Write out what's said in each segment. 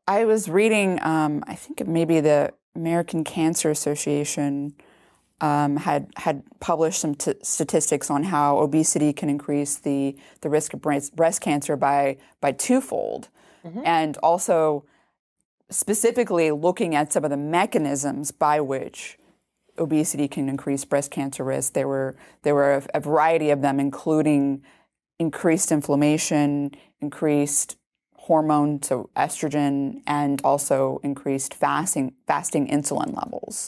I was reading, I think maybe the American Cancer Association had published some statistics on how obesity can increase the risk of breast cancer by twofold, and also specifically looking at some of the mechanisms by which obesity can increase breast cancer risk. There were a variety of them, including increased inflammation, increased hormone, so estrogen, and also increased fasting insulin levels.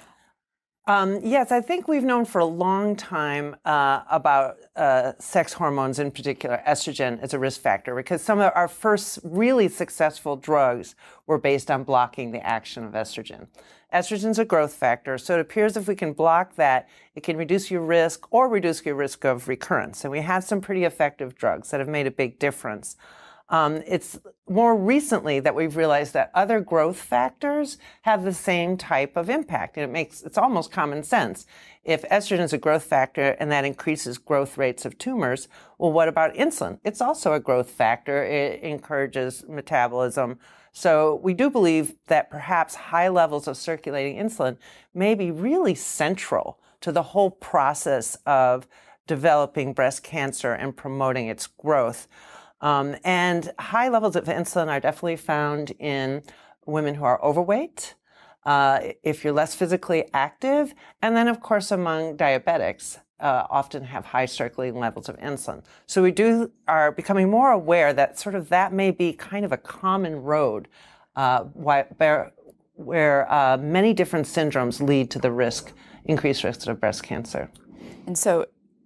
Yes, I think we've known for a long time about sex hormones, in particular estrogen, as a risk factor, because some of our first really successful drugs were based on blocking the action of estrogen. Estrogen is a growth factor, so it appears if we can block that, it can reduce your risk or reduce your risk of recurrence. And we have some pretty effective drugs that have made a big difference. It's more recently that we've realized that other growth factors have the same type of impact. And it's almost common sense. If estrogen is a growth factor and that increases growth rates of tumors, well, what about insulin? It's also a growth factor. It encourages metabolism. So we do believe that perhaps high levels of circulating insulin may be really central to the whole process of developing breast cancer and promoting its growth. And high levels of insulin are definitely found in women who are overweight, if you're less physically active, and then, of course, among diabetics, often have high circulating levels of insulin. So we are becoming more aware that that may be kind of a common road where many different syndromes lead to the increased risk of breast cancer. And so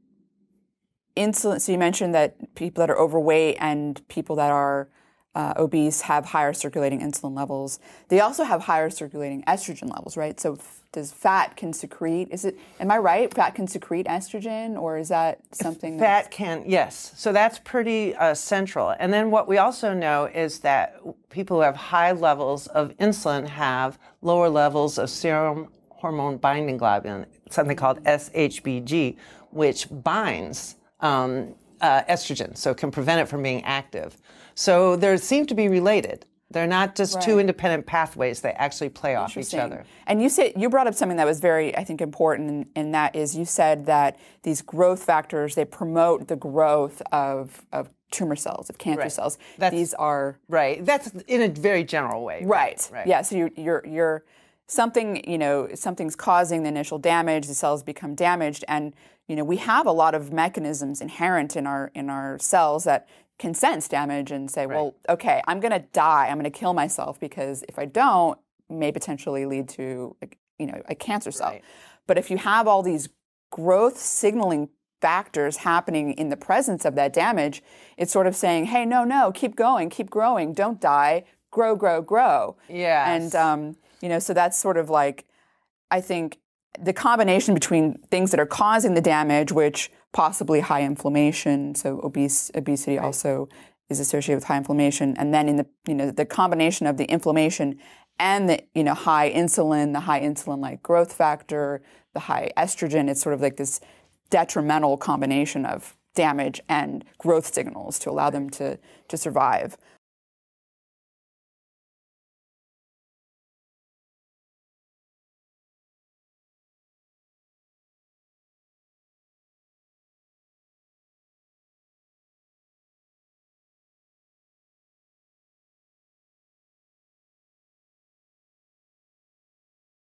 insulin, so you mentioned that people that are overweight and people that are obese have higher circulating insulin levels. They also have higher circulating estrogen levels, right? So does fat can secrete, am I right? Fat can secrete estrogen, or is that something Fat can, yes. So that's pretty central. And then what we also know is that people who have high levels of insulin have lower levels of serum hormone binding globulin, something called SHBG, which binds estrogen, so it can prevent it from being active. So they seem to be related. They're not just two independent pathways. They actually play off each other. And you brought up something that was very, I think, important, and that is you said that these growth factors, they promote the growth of tumor cells, of cancer cells. These are... Right. That's in a very general way. Right. Yeah, so you're something's causing the initial damage, the cells become damaged, and we have a lot of mechanisms inherent in our cells that can sense damage and say, well, okay, I'm going to die, I'm going to kill myself, because if I don't, it may potentially lead to a cancer cell. But if you have all these growth signaling factors happening in the presence of that damage, it's sort of saying, hey, no, keep going, keep growing, don't die, grow, grow, grow. Yes. And so that's sort of like, I think, the combination between things that are causing the damage, which possibly high inflammation, so obesity also is associated with high inflammation, and then in the combination of the inflammation and the high insulin-like growth factor, the high estrogen, it's sort of like this detrimental combination of damage and growth signals to allow them to survive.